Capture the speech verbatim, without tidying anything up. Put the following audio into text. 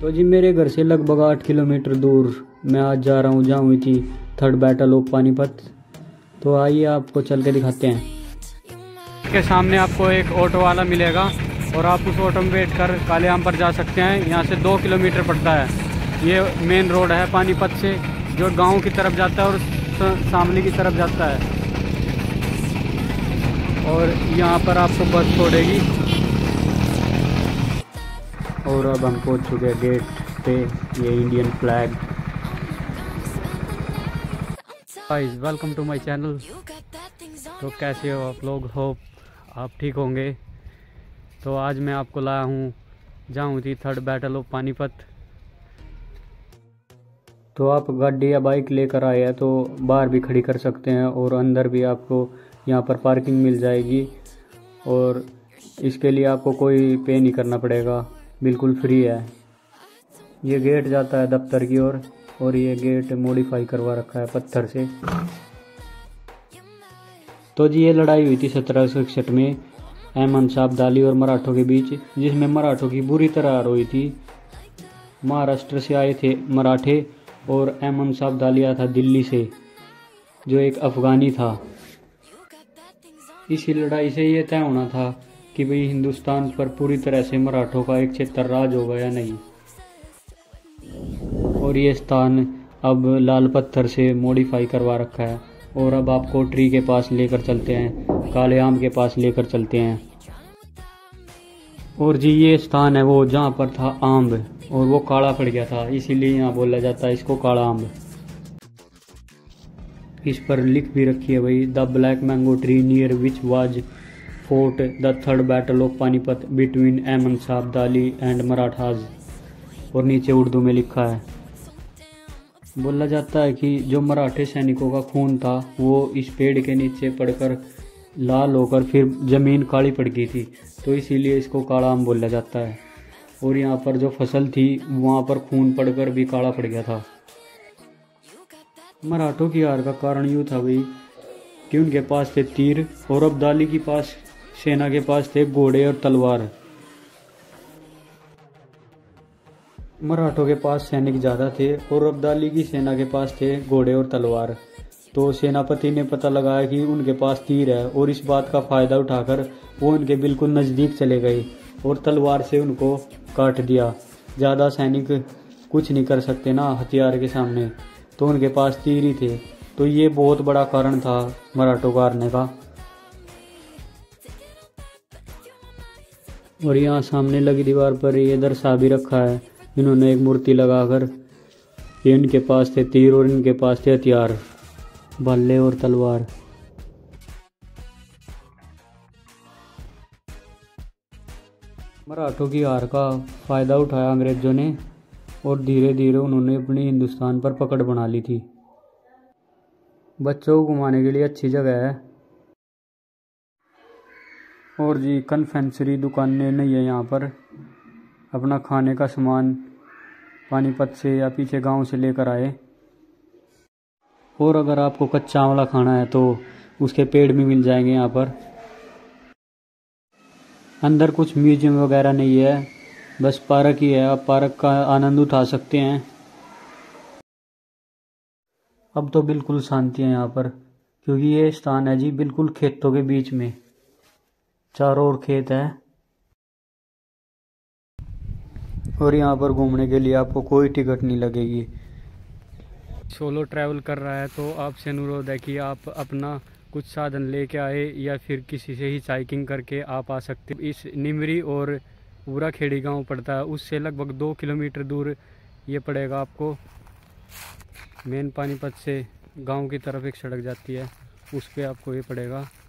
तो जी मेरे घर से लगभग आठ किलोमीटर दूर मैं आज जा रहा हूँ जहाँ हुई थी थर्ड बैटल ऑफ पानीपत। तो आइए आपको चल के दिखाते हैं। के सामने आपको एक ऑटो वाला मिलेगा और आप उस ऑटो में बैठ कर कालेआम पर जा सकते हैं। यहाँ से दो किलोमीटर पड़ता है। ये मेन रोड है पानीपत से जो गांव की तरफ जाता है और शामली की तरफ जाता है। और यहाँ पर आपको बस छोड़ेगी। और अब हम पहुँच चुके हैं गेट पे। ये Indian flag. Guys welcome to my channel. तो कैसे हो आप लोग? होप आप ठीक होंगे। तो आज मैं आपको लाया हूँ जहाँ हुई थी थर्ड बैटल ऑफ पानीपत। तो आप गाड़ी या बाइक लेकर आए हैं तो बाहर भी खड़ी कर सकते हैं और अंदर भी आपको यहाँ पर पार्किंग मिल जाएगी। और इसके लिए आपको कोई पे नहीं करना पड़ेगा, बिल्कुल फ्री है। ये गेट जाता है दफ्तर की ओर और, और ये गेट मॉडिफाई करवा रखा है पत्थर से। तो जी ये लड़ाई हुई थी सत्रह सौ इकसठ में अहमद शाह अब्दाली और मराठों के बीच, जिसमें मराठों की बुरी तरह हार हुई थी। महाराष्ट्र से आए थे मराठे और अहमद शाह अब्दाली आया था दिल्ली से, जो एक अफगानी था। इसी लड़ाई से ये तय होना था कि भाई हिंदुस्तान पर पूरी तरह से मराठों का एक क्षेत्र राज होगा या नहीं। और ये स्थान अब लाल पत्थर से मॉडिफाई करवा रखा है। और अब आपको ट्री के पास लेकर चलते हैं, कालेआम के पास लेकर चलते हैं। और जी ये स्थान है वो जहाँ पर था आम्ब और वो काला पड़ गया था, इसीलिए यहाँ बोला जाता है इसको काला आम्ब। इस पर लिख भी रखी है भाई the black mango tree near which was fought the third battle of Panipat between Ahmad Shah Abdali and Marathas. और नीचे उर्दू में लिखा है। बोला जाता है कि जो मराठे सैनिकों का खून था वो इस पेड़ के नीचे पड़कर लाल होकर फिर ज़मीन काली पड़ गई थी, तो इसीलिए इसको काला आम बोला जाता है। और यहाँ पर जो फसल थी वहाँ पर खून पड़कर भी काला पड़ गया था। मराठों की हार का कारण यूँ था भाई कि उनके पास थे तीर और अब्दाली के पास सेना के पास थे घोड़े और तलवार। मराठों के पास सैनिक ज़्यादा थे और अब्दाली की सेना के पास थे घोड़े और तलवार। तो सेनापति ने पता लगाया कि उनके पास तीर है और इस बात का फ़ायदा उठाकर वो उनके बिल्कुल नज़दीक चले गए और तलवार से उनको काट दिया। ज़्यादा सैनिक कुछ नहीं कर सकते ना हथियार के सामने, तो उनके पास तीर ही थे। तो ये बहुत बड़ा कारण था मराठों का हारने का। और यहाँ सामने लगी दीवार पर ये दर्शा भी रखा है इन्होंने एक मूर्ति लगाकर, ये इनके पास थे तीर और इनके पास थे हथियार, भाले और तलवार। मराठों की हार का फायदा उठाया अंग्रेजों ने और धीरे धीरे उन्होंने अपनी हिंदुस्तान पर पकड़ बना ली थी। बच्चों को घुमाने के लिए अच्छी जगह है। और जी कन्फेक्शनरी दुकानें नहीं है यहाँ पर। अपना खाने का सामान पानीपत से या पीछे गांव से लेकर आए। और अगर आपको कच्चा आंवला खाना है तो उसके पेड़ भी मिल जाएंगे यहाँ पर। अंदर कुछ म्यूजियम वगैरह नहीं है, बस पार्क ही है। आप पार्क का आनंद उठा सकते हैं। अब तो बिल्कुल शांति है यहाँ पर, क्योंकि ये स्थान है जी बिल्कुल खेतों के बीच में, चारों ओर खेत है। और यहाँ पर घूमने के लिए आपको कोई टिकट नहीं लगेगी। सोलो ट्रैवल कर रहा है तो आपसे अनुरोध है कि आप अपना कुछ साधन लेके आए या फिर किसी से ही साइकिलिंग करके आप आ सकते। इस निमरी और पूरा खेड़ी गांव पड़ता है, उससे लगभग दो किलोमीटर दूर ये पड़ेगा आपको। मेन पानीपत से गांव की तरफ एक सड़क जाती है, उस पर आपको ये पड़ेगा।